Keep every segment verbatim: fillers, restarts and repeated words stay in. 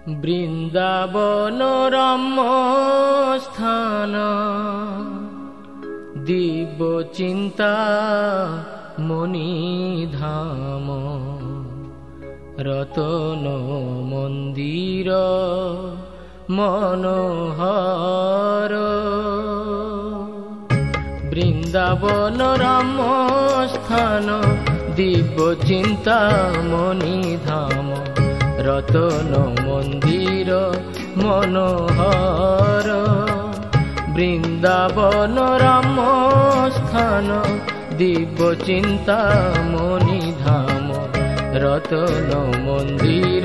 বৃন্দাবন রম্য স্থান দিব্য চিন্তা মণিধাম রতন মন্দির মনোহর। বৃন্দাবন রম্য স্থান দিব্য চিন্তা মণিধাম রতন মন্দির মনোহর। বৃন্দাবন রম্য স্থান দিব্য চিন্তা মণিধাম রতন মন্দির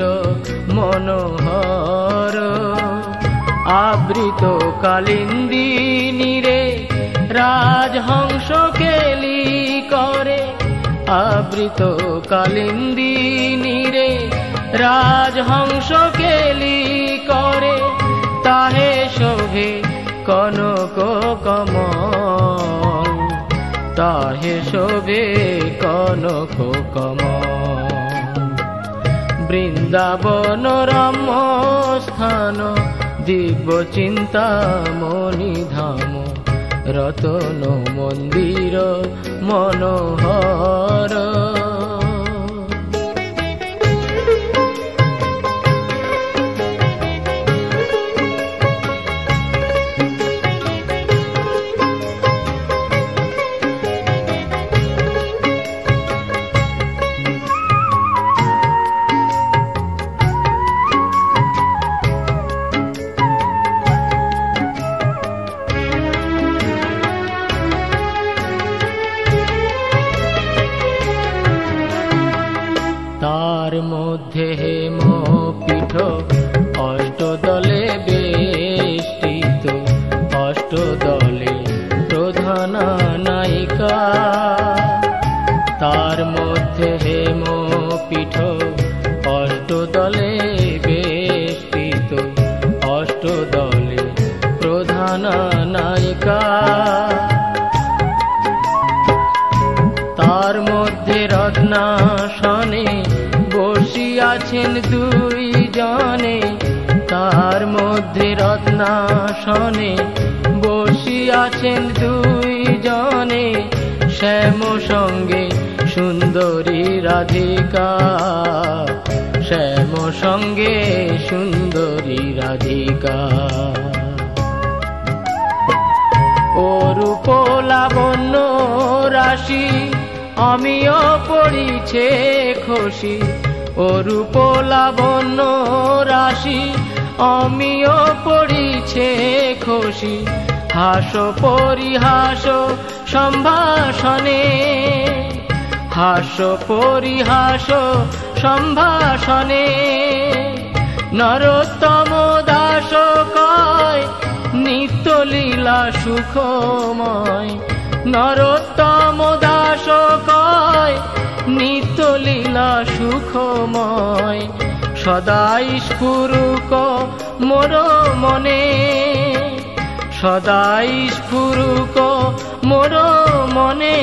মনোহর। আবৃত কালিন্দী নীরে রাজহংস কেলি করে। আবৃত কালিন্দী নীরে রাজহংস কেলি করে। তাহে শোভে কনক কমল, তাহে শোভে কনক কমল। বৃন্দাবন রম্য স্থান দিব্য চিন্তা মণিধাম রতন মন্দির মনোহর। তার মধ্যে হেমপীঠ অষ্টদলে বেষ্টিত, অষ্টদলে প্রধান নায়িকা। তার মধ্যে হেমপীঠ অষ্টদলে বেষ্টিত, অষ্টদলে প্রধান নায়িকা। তার মধ্যে রত্নাসনে বসিয়াছেন দুই জনে। তার মধ্যে রত্নাসনে বসিয়াছেন দুই জনে। শ্যাম সঙ্গে সুন্দরী রাধিকা, শ্যাম সঙ্গে সুন্দরী রাধিকা। ও রূপ লাবণ্য রাশি আমিও পড়িছে খুশি। ও রূপ লাবণ্য রাশি আমিও পড়িছে খুশি। হাস পরিহাস সম্ভাষণে, হাস পরিহাস সম্ভাষণে। নরোত্তম দাস কয় নিত্য লীলা সুখময়। নরোত্তম দাস কয় নিত্য লীলা সুখময়। সদাই স্ফুরুক মোর মনে, সদাই স্ফুরুক মোর মনে।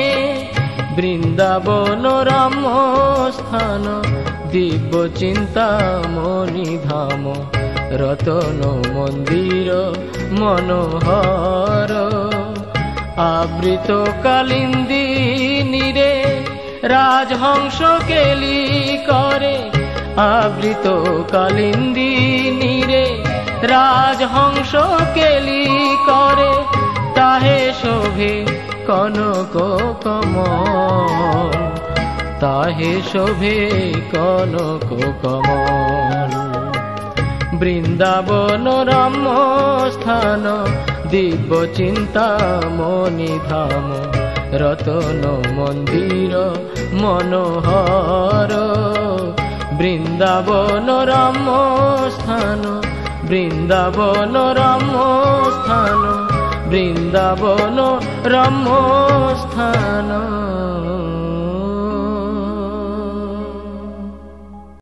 বৃন্দাবন রম্য স্থান দিব্য চিন্তা মণিধাম রতন মন্দির মনোহর। আবৃত কালিন্দী নীরে রাজহংস কেলি করে। আবৃত কালিন্দী নীরে রাজহংস কেলি করে। তাহে শোভে কনক কমল, তাহে শোভে কনক কমল। বৃন্দাবন রম্য স্থান দিব্য চিন্তা মণিধাম রতন মন্দির মনোহর। বৃন্দাবন রম্য স্থান, বৃন্দাবন রম্য স্থান, বৃন্দাবন রম্য স্থান।